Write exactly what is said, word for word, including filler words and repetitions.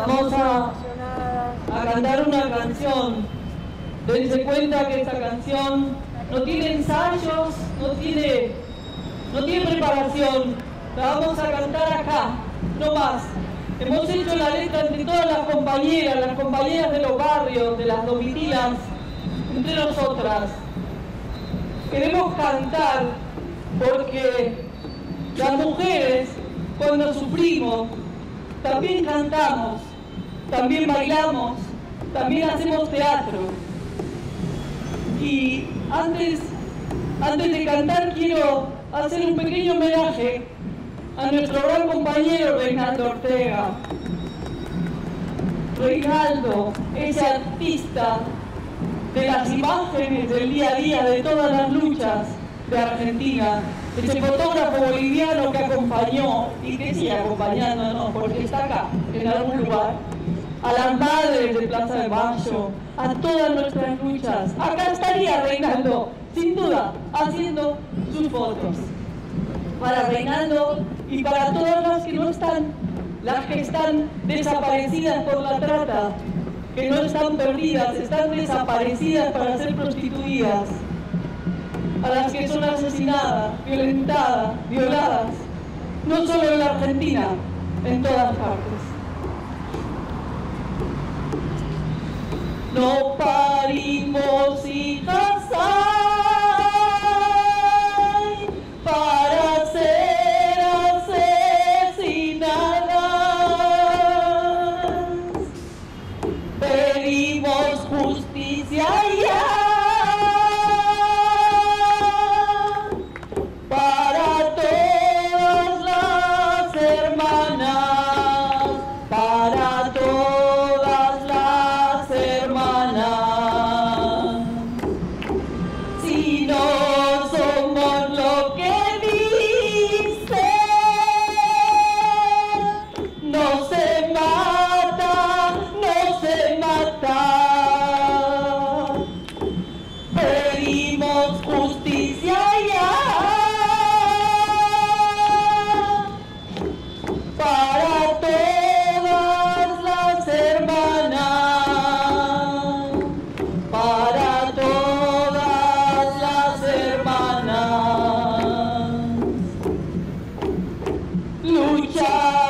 Vamos a, a cantar una canción. Dense cuenta que esta canción no tiene ensayos, no tiene, no tiene preparación. La vamos a cantar acá, no más. Hemos hecho la letra entre todas las compañeras, las compañeras de los barrios, de las domitilas, entre nosotras. Queremos cantar porque las mujeres, cuando sufrimos, también cantamos, también bailamos, también hacemos teatro. Y antes, antes de cantar quiero hacer un pequeño homenaje a nuestro gran compañero Reinaldo Ortega. Reinaldo, ese artista de las imágenes del día a día de todas las luchas de Argentina, ese fotógrafo boliviano que acompañó y que sigue acompañándonos porque está acá, en algún lugar, a las madres de Plaza de Mayo, a todas nuestras luchas. Acá estaría Reinaldo, sin duda, haciendo sus fotos. Para Reinaldo y para todas las que no están, las que están desaparecidas por la trata, que no están perdidas, están desaparecidas para ser prostituidas, a las que son asesinadas, violentadas, violadas, no solo en la Argentina, en todas partes. No parimos hijas ay, para ser asesinadas. Pedimos justicia ya para todas las hermanas, para todas las hermanas. Si no somos lo que dicen, no se mata, no se mata. Pedimos justicia ya para todas las hermanas, para todas las hermanas. Luchar